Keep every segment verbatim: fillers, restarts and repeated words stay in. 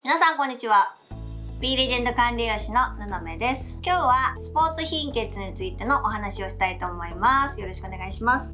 皆さんこんにちは。B レジェンド管理栄養士の布目です。今日はスポーツ貧血についてのお話をしたいと思います。よろしくお願いします。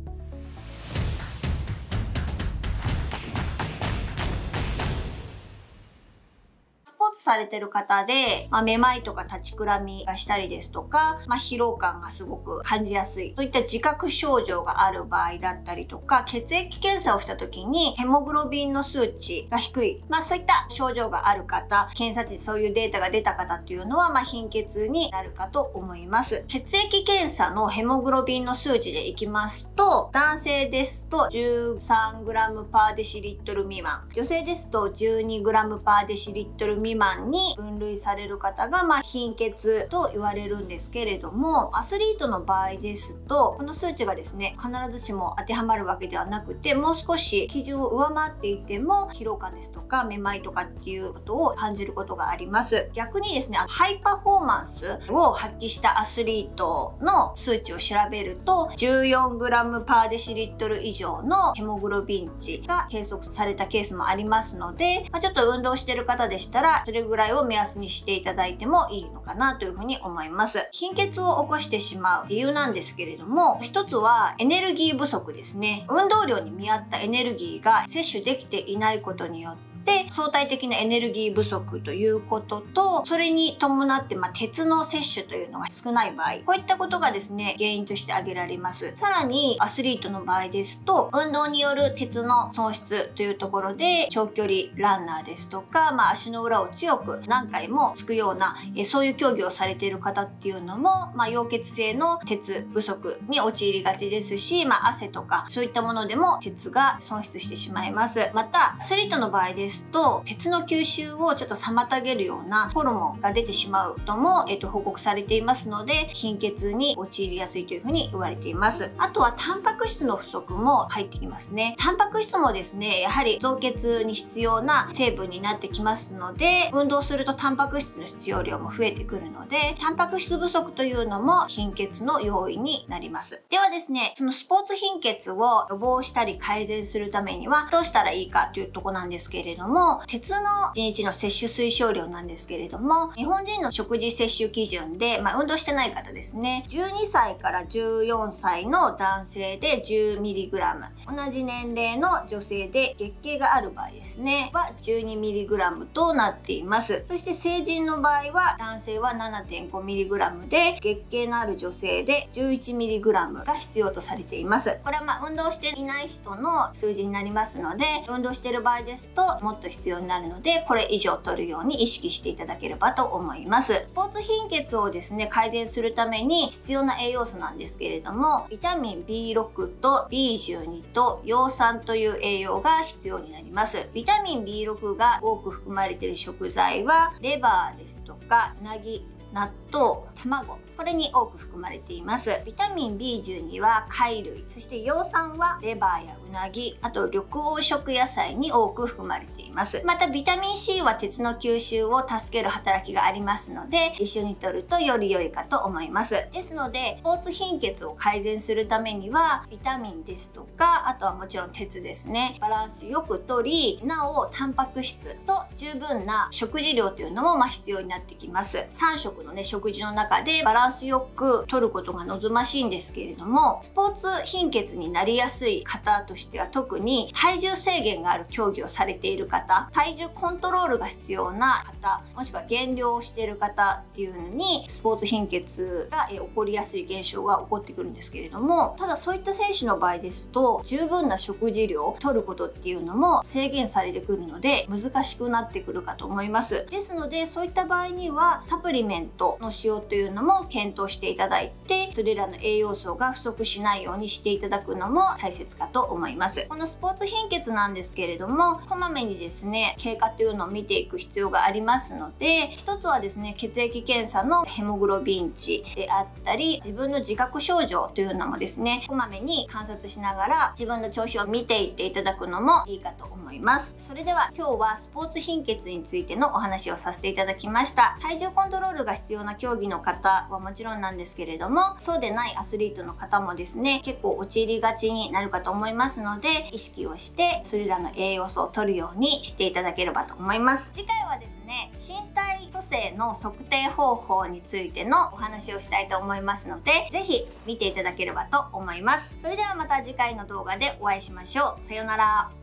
スポーツされてる方で、まあ、めまいとか立ちくらみがしたりですとか、まあ、疲労感がすごく感じやすいといった自覚症状がある場合だったりとか、血液検査をした時にヘモグロビンの数値が低い、まあ、そういった症状がある方、検査値でそういうデータが出た方っていうのは、まあ、貧血になるかと思います。血液検査のヘモグロビンの数値でいきますと、男性ですと じゅうさんグラム パーデシリットル未満、女性ですと じゅうにグラム パーデシリットル未満に分類される方が、まあ、貧血と言われるんですけれども、アスリートの場合ですと、この数値がですね、必ずしも当てはまるわけではなくて、もう少し基準を上回っていても、疲労感ですとか、めまいとかっていうことを感じることがあります。逆にですね、ハイパフォーマンスを発揮したアスリートの数値を調べると、じゅうよんグラム パーデシリットル以上のヘモグロビン値が計測されたケースもありますので、まあ、ちょっと運動してる方でしたら、それぐらいを目安にしていただいてもいいのかなというふうに思います。貧血を起こしてしまう理由なんですけれども、一つはエネルギー不足ですね。運動量に見合ったエネルギーが摂取できていないことによってで相対的なエネルギー不足ということと、それに伴って、まあ、鉄の摂取というのが少ない場合、こういったことがですね、原因として挙げられます。さらに、アスリートの場合ですと、運動による鉄の損失というところで、長距離ランナーですとか、まあ、足の裏を強く何回もつくような、えそういう競技をされている方っていうのも、まあ、溶血性の鉄不足に陥りがちですし、まあ、汗とか、そういったものでも鉄が損失してしまいます。また、アスリートの場合ですですと、鉄の吸収をちょっと妨げるようなホルモンが出てしまうとも、えっと、報告されていますので、貧血に陥りやすいというふうに言われています。あとは、タンパク質の不足も入ってきますね。タンパク質もですね、やはり造血に必要な成分になってきますので、運動するとタンパク質の必要量も増えてくるので、タンパク質不足というのも貧血の要因になります。ではですね、そのスポーツ貧血を予防したり改善するためにはどうしたらいいかというところなんですけれども、も鉄のいちにちの摂取推奨量なんですけれども、日本人の食事摂取基準で、まあ、運動してない方ですね、じゅうにさいからじゅうよんさいの男性で じゅうミリグラム、 同じ年齢の女性で月経がある場合ですねは じゅうにミリグラム となっています。そして成人の場合は男性は ななてんごミリグラム で、月経のある女性で じゅういちミリグラム が必要とされています。これはまあ運動していない人の数字になりますので、運動している場合ですともっと必要になるので、これ以上取るように意識していただければと思います。スポーツ貧血をですね、改善するために必要な栄養素なんですけれども、ビタミン ビーろく と ビーじゅうに と葉酸という栄養が必要になります。ビタミン ビーろく が多く含まれている食材は、レバーですとか、うなぎ、納豆、卵、これに多く含まれています。ビタミン ビーじゅうに は貝類、そして葉酸はレバーやうなぎ、あと緑黄色野菜に多く含まれています。またビタミン C は鉄の吸収を助ける働きがありますので、一緒に摂るとより良いかと思います。ですので、スポーツ貧血を改善するためには、ビタミンですとか、あとはもちろん鉄ですね、バランスよく摂り、なおタンパク質と十分な食事量というのもまあ必要になってきます。さん食のね、食事の中でバランスよく摂ることが望ましいんですけれども、スポーツ貧血になりやすい方としては、特に体重制限がある競技をされている方、体重コントロールが必要な方、もしくは減量をしている方っていうのに、スポーツ貧血が起こりやすい現象が起こってくるんですけれども、ただそういった選手の場合ですと、十分な食事量を摂ることっていうのも制限されてくるので、難しくなってくるかと思います。ですので、そういった場合にはサプリメントの使用というのも検討していただいて、それらの栄養素が不足しないようにしていただくのも大切かと思います。このスポーツ貧血なんですけれども、こまめにですね、経過というのを見ていく必要がありますので、一つはですね、血液検査のヘモグロビン値であったり、自分の自覚症状というのもですね、こまめに観察しながら自分の調子を見ていっていただくのもいいかと思います。それでは今日はスポーツ貧血についてのお話をさせていただきました。体重コントロールが必要な競技の方はもちろんなんですけれども、そうでないアスリートの方もですね、結構陥りがちになるかと思いますので、意識をしてそれらの栄養素を摂るようにしていただければと思います。次回はですね、 ね、身体組成の測定方法についてのお話をしたいと思いますので、ぜひ見ていただければと思います。それではまた次回の動画でお会いしましょう。さようなら。